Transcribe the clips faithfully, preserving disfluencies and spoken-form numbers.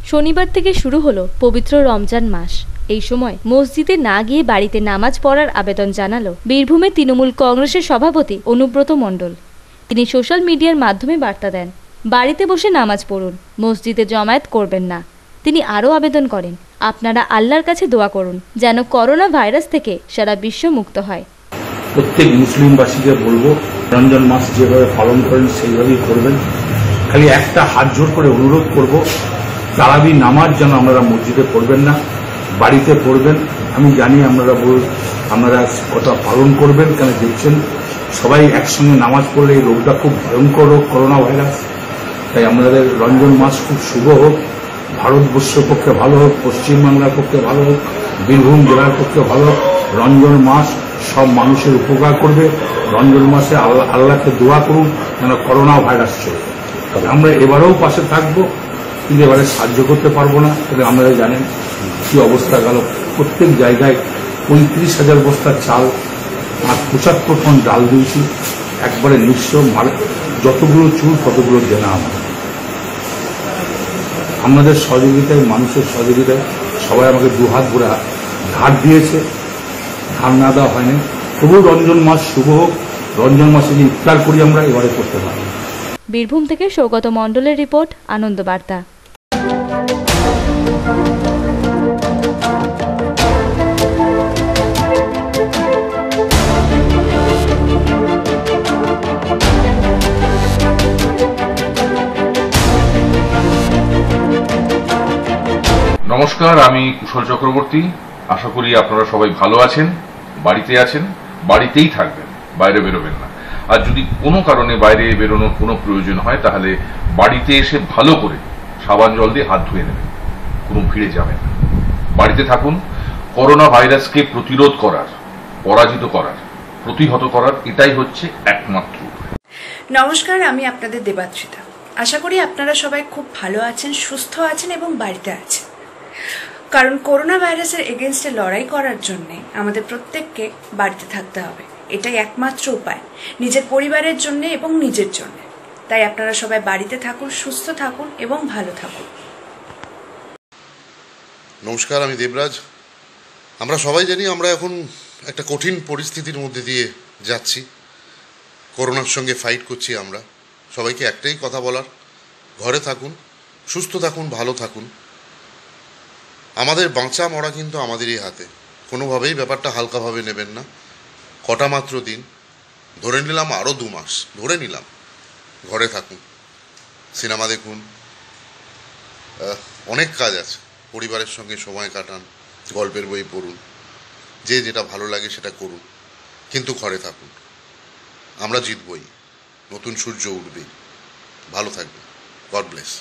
শনিবার থেকে শুরু হলো পবিত্র রমজান মাস। এই সময় মসজিদে না গিয়ে বাড়িতে নামাজ পড়ার আবেদন জানালো বীরভূমের তৃণমূল কংগ্রেসের সভাপতি অনুব্রত মণ্ডল। তিনি সোশ্যাল মিডিয়ার মাধ্যমে বার্তা দেন, বাড়িতে বসে নামাজ পড়ুন, মসজিদে জমায়েত করবেন না। তিনি আরও আবেদন করেন, আপনারা আল্লাহর কাছে দোয়া করুন যেন করোনা ভাইরাস থেকে সারা বিশ্ব মুক্ত হয়। প্রত্যেক মুসলিমবাসীকে বলবো, রমজান মাস যেভাবে পালন করেন সেইভাবেই করবেন। খালি একটা হাত জোর করে অনুরোধ করব, তারাবি নামাজ যেন আপনারা মসজিদে পড়বেন না, বাড়িতে পড়বেন। আমি জানি আপনারা আপনারা কথা পালন করবেন, কেন দেখছেন সবাই একসঙ্গে নামাজ পড়লে এই রোগটা খুব ভয়ঙ্কর রোগ, করোনা ভাইরাস। তাই আমাদের রমজান মাস খুব শুভ হোক, ভারতবর্ষের পক্ষে ভালো হোক, পশ্চিমবাংলার পক্ষে ভালো হোক, বীরভূম জেলার পক্ষে ভালো হোক। রমজান মাস সব মানুষের উপকার করবে। রমজান মাসে আল্লাহ আল্লাহকে দোয়া করুন যেন করোনা ভাইরাস চলে। তবে আমরা এবারেও পাশে থাকবো, কিন্তু এবারে সাহায্য করতে পারবো না। তবে আপনারা জানেন কি অবস্থা গেল, প্রত্যেক জায়গায় পঁয়ত্রিশ হাজার বস্তা চাল আর পঁচাত্তর টন ডাল দিয়েছি, একবারে নিঃস্ব। যতগুলো চুল ততগুলো দেনা আমাদের। আমাদের সহযোগিতায়, মানুষের সহযোগিতায় সবাই আমাকে দুহাত ভরে ধার দিয়েছে, ধার না দেওয়া হয়নি। তবু রমজান মাস শুভ হোক, রমজান মাসে যে ইফতার করি আমরা এবারে করতে পারি। বীরভূম থেকে সৌগত মণ্ডলের রিপোর্ট, আনন্দ বার্তা। নমস্কার, আমি কুশল চক্রবর্তী। আশা করি আপনারা সবাই ভালো আছেন, বাড়িতে আছেন, বাড়িতেই থাকবেন, বাইরে বেরোবেন না। আর যদি কোনো কারণে বাইরে বেরোনোর কোনো প্রয়োজন হয় তাহলে বাড়িতে এসে ভালো করে সাবান জল দিয়ে হাত ধুয়ে নেবেন, কোনো ভিড়ে যাবেন না। বাড়িতে থাকুন। করোনা ভাইরাসকে প্রতিরোধ করার, পরাজিত করার, প্রতিহত করার এটাই হচ্ছে একমাত্র উপায়। নমস্কার, আমি আপনাদের দেবাত্রিতা। আশা করি আপনারা সবাই খুব ভালো আছেন, সুস্থ আছেন এবং বাড়িতে আছেন। কারণ করোনা ভাইরাসের এগেনস্টে লড়াই করার জন্যে আমাদের প্রত্যেককে বাড়িতে থাকতে হবে। এটাই একমাত্র উপায় নিজের পরিবারের জন্য এবং নিজের জন্য। তাই আপনারা সবাই বাড়িতে থাকুন, সুস্থ থাকুন এবং ভালো থাকুন। নমস্কার, আমি দেবরাজ। আমরা সবাই জানি আমরা এখন একটা কঠিন পরিস্থিতির মধ্যে দিয়ে যাচ্ছি, করোনার সঙ্গে ফাইট করছি আমরা। সবাইকে একটাই কথা বলার, ঘরে থাকুন, সুস্থ থাকুন, ভালো থাকুন। আমাদের বাঁচা মরা কিন্তু আমাদেরই হাতে। কোনোভাবেই ব্যাপারটা হালকাভাবে নেবেন না। কটা মাত্র দিন, ধরে নিলাম আরও দু মাস, ধরে নিলাম ঘরে থাকুন, সিনেমা দেখুন, অনেক কাজ আছে, পরিবারের সঙ্গে সময় কাটান, গল্পের বই পড়ুন, যে যেটা ভালো লাগে সেটা করুন, কিন্তু ঘরে থাকুন। আমরা জিতবই, নতুন সূর্য উঠবে। ভালো থাকবেন। God bless.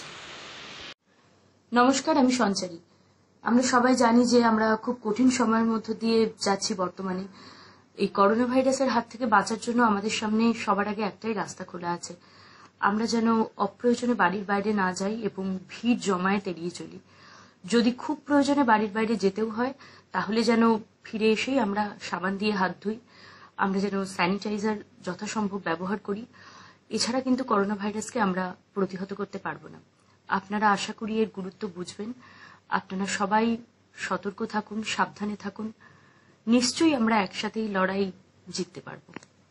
নমস্কার, আমি সঞ্চারী। আমরা সবাই জানি যে আমরা খুব কঠিন সময়ের মধ্য দিয়ে যাচ্ছি বর্তমানে। এই করোনা ভাইরাসের হাত থেকে বাঁচার জন্য আমাদের সামনে সবার আগে একটাই রাস্তা খোলা আছে, আমরা যেন অপ্রয়োজনে বাড়ির বাইরে না যাই এবং ভিড় জমায়েত এড়িয়ে চলি। যদি খুব প্রয়োজনে বাড়ির বাইরে যেতেও হয় তাহলে যেন ফিরে এসেই আমরা সাবান দিয়ে হাত ধুই, আমরা যেন স্যানিটাইজার যথাসম্ভব ব্যবহার করি। এছাড়া কিন্তু করোনা ভাইরাসকে আমরা প্রতিহত করতে পারবো না। আপনারা আশা করি এর গুরুত্ব বুঝবেন। আপনারা সবাই সতর্ক থাকুন, সাবধানে থাকুন। নিশ্চয়ই আমরা একসাথেই লড়াই জিততে পারব।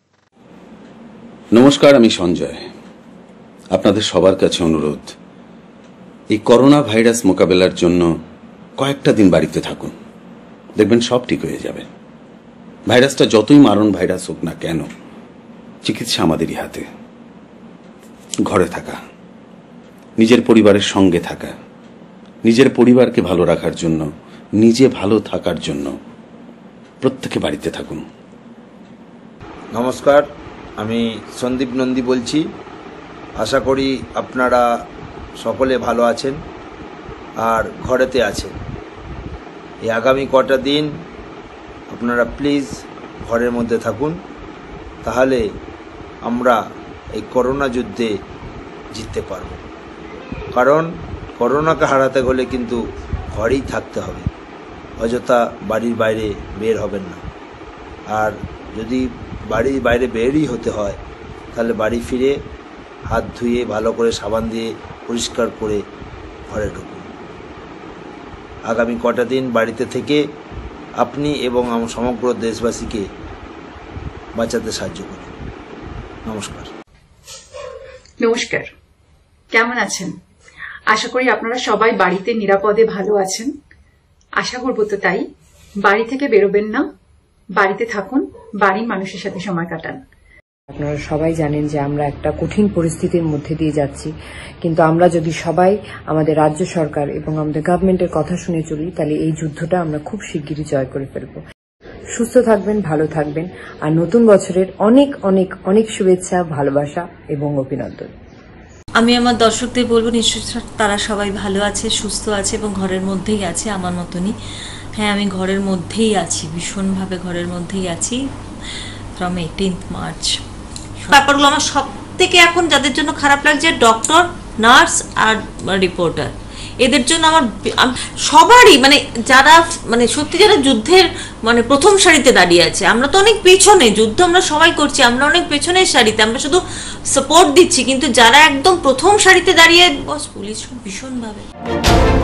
নমস্কার, আমি সঞ্জয়। আপনাদের সবার কাছে অনুরোধ, এই করোনা ভাইরাস মোকাবেলার জন্য কয়েকটা দিন বাড়িতে থাকুন, দেখবেন সব ঠিক হয়ে যাবে। ভাইরাসটা যতই মারণ ভাইরাস হোক না কেন, চিকিৎসা আমাদেরই হাতে। ঘরে থাকা, নিজের পরিবারের সঙ্গে থাকা, নিজের পরিবারকে ভালো রাখার জন্য, নিজে ভালো থাকার জন্য প্রত্যেকে বাড়িতে থাকুন। নমস্কার, আমি সন্দীপ নন্দী বলছি। আশা করি আপনারা সকলে ভালো আছেন আর ঘরেতে আছেন। এই আগামী কটা দিন আপনারা প্লিজ ঘরের মধ্যে থাকুন, তাহলে আমরা এই করোনা যুদ্ধে জিততে পারব। কারণ করোনাকে হারাতে হলে কিন্তু ঘরেই থাকতে হবে, অযথা বাড়ির বাইরে বের হবেন না। আর যদি বাড়ির বাইরে বেরই হতে হয় তাহলে বাড়ি ফিরে হাত ধুয়ে ভালো করে সাবান দিয়ে পরিষ্কার করে ঘরে ঢুকুন। আগামী কটা দিন বাড়িতে থেকে আপনি এবং আমার সমগ্র দেশবাসীকে বাঁচাতে সাহায্য করুন। নমস্কার। নমস্কার, কেমন আছেন? আশা করি আপনারা সবাই বাড়িতে নিরাপদে ভালো আছেন। আশা করব তো তাই। বাড়ি থেকে বেরোবেন না, বাড়িতে থাকুন, বাড়ির মানুষের সাথে সময় কাটান। আপনারা সবাই জানেন যে আমরা একটা কঠিন পরিস্থিতির মধ্যে দিয়ে যাচ্ছি, কিন্তু আমরা যদি সবাই আমাদের রাজ্য সরকার এবং আমাদের গভর্নমেন্টের কথা শুনে চলি, তাহলে এই যুদ্ধটা আমরা খুব শিগগিরই জয় করে ফেলব। সুস্থ থাকবেন, ভালো থাকবেন, আর নতুন বছরের অনেক অনেক অনেক শুভেচ্ছা, ভালোবাসা এবং অভিনন্দন। আমি আমার দর্শকদের বলবো, নিশ্চয়ই তারা সবাই ভালো আছে, সুস্থ আছে এবং ঘরের মধ্যেই আছে আমার মতনই। হ্যাঁ, আমি ঘরের মধ্যেই আছি, ভীষণভাবে ঘরের মধ্যেই আছি ফ্রম এইটিন্থ মার্চ। ব্যাপারগুলো আমার সব থেকে এখন যাদের জন্য খারাপ লাগছে, ডক্টর, নার্স আর রিপোর্টার, এদের জন্য আমার সবারই, মানে যারা মানে সত্যি যারা যুদ্ধের মানে প্রথম সারিতে দাঁড়িয়ে আছে। আমরা তো অনেক পেছনে, যুদ্ধ আমরা সবাই করছি, আমরা অনেক পেছনের সারিতে, আমরা শুধু সাপোর্ট দিচ্ছি, কিন্তু যারা একদম প্রথম সারিতে দাঁড়িয়ে, বস পুলিশ ভীষণভাবে